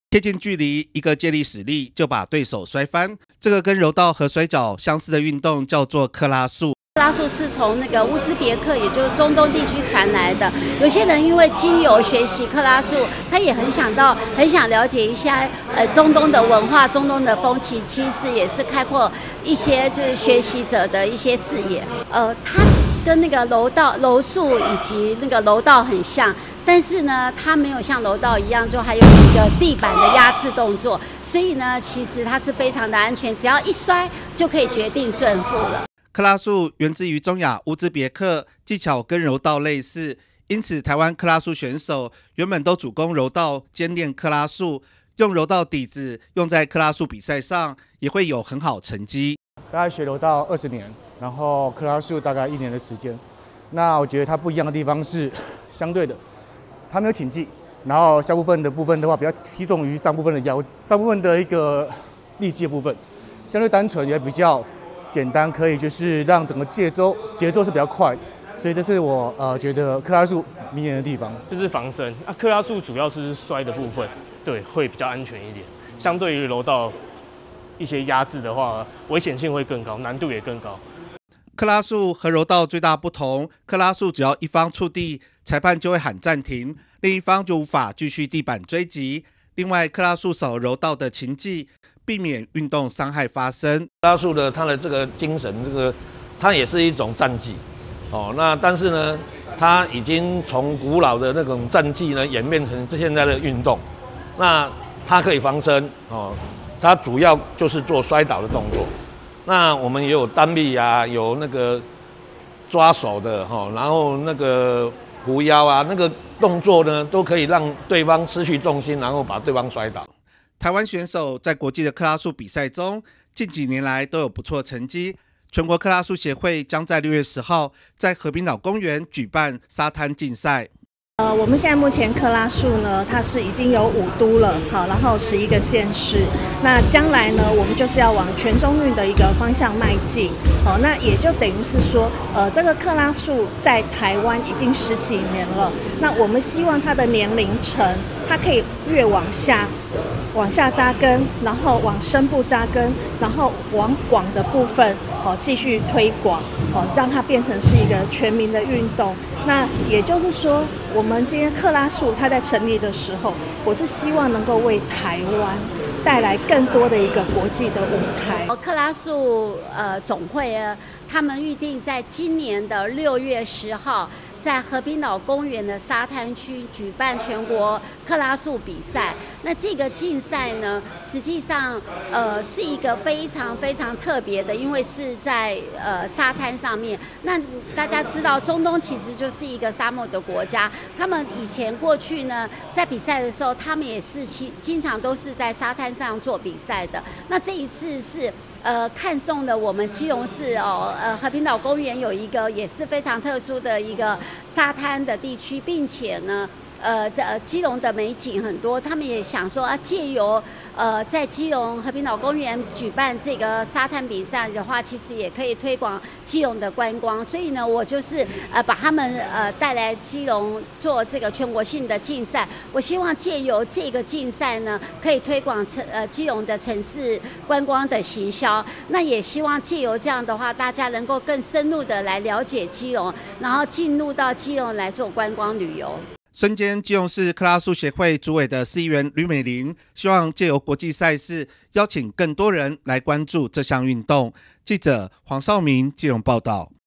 贴近距离，一个借力使力就把对手摔翻。这个跟柔道和摔跤相似的运动叫做克拉术。 克拉术是从那个乌兹别克，也就是中东地区传来的。有些人因为经由学习克拉术，他也很想了解一下中东的文化、中东的风情，其实也是开阔一些就是学习者的一些视野。它跟那个柔术以及那个柔道很像。但是呢，它没有像柔道一样，就还有一个地板的压制动作，所以呢，其实它是非常的安全，只要一摔就可以决定胜负了。 克拉术源自于中亚乌兹别克，技巧跟柔道类似，因此台湾克拉术选手原本都主攻柔道，兼练克拉术，用柔道底子用在克拉术比赛上，也会有很好成绩。 大概学柔道20年，然后克拉术大概1年的时间。那我觉得它不一样的地方是，相对的。它没有请技，然后下部分的话比较踢重于上部分的一个力技的部分，相对单纯也比较简单，可以就是让整个节奏是比较快，所以这是我觉得克拉术迷人的地方， 就是防身啊。克拉术主要是摔的部分，对，会比较安全一点，相对于柔道一些压制的话，危险性会更高，难度也更高。 克拉术和柔道最大不同，克拉术只要一方触地，裁判就会喊暂停，另一方就无法继续地板追击。另外，克拉术少柔道的擒技，避免运动伤害发生。 克拉术的它的这个精神，它也是一种战技哦。那但是呢，它已经从古老的那种战技呢演变成现在的运动。那它可以防身哦，它主要就是做摔倒的动作。那我们也有单臂啊，有那个抓手的哈，然后那个扶腰啊，那个动作呢，都可以让对方失去重心，然后把对方摔倒。 台湾选手在国际的克拉术比赛中，近几年来都有不错成绩。全国克拉术协会将在6月10号在河滨岛公园举办沙滩竞赛。 我们现在目前克拉术呢，它是已经有5都了，好，然后11个县市。那将来呢，我们就是要往全中运的一个方向迈进，好，那也就等于是说，这个克拉术在台湾已经10几年了。那我们希望它的年龄层，它可以越往下扎根，然后往深部扎根，然后往广的部分继续推广，让它变成是一个全民的运动。那也就是说，我们今天克拉术它在成立的时候，我是希望能够为台湾带来更多的一个国际的舞台。 克拉术总会他们预定在今年的6月10号。在河滨岛公园的沙滩区举办全国克拉术比赛。那这个竞赛呢，实际上是一个非常非常特别的，因为是在沙滩上面。那大家知道，中东其实就是一个沙漠的国家。他们以前过去呢，在比赛的时候，他们也是经常都是在沙滩上做比赛的。那这一次是看中了我们基隆市河滨岛公园有一个也是非常特殊的一个沙滩的地区，并且呢，基隆的美景很多，他们也想说借由在基隆河滨岛公园举办这个沙滩比赛的话，其实也可以推广基隆的观光。所以呢，我就是把他们带来基隆做这个全国性的竞赛。我希望借由这个竞赛呢，可以推广基隆的城市观光的行销。那也希望借由这样的话，大家能够更深入的来了解基隆，然后进入到基隆来做观光旅游。 身兼基隆市克拉术协会主委的市议员吕美玲，希望借由国际赛事，邀请更多人来关注这项运动。记者黄少明基隆报道。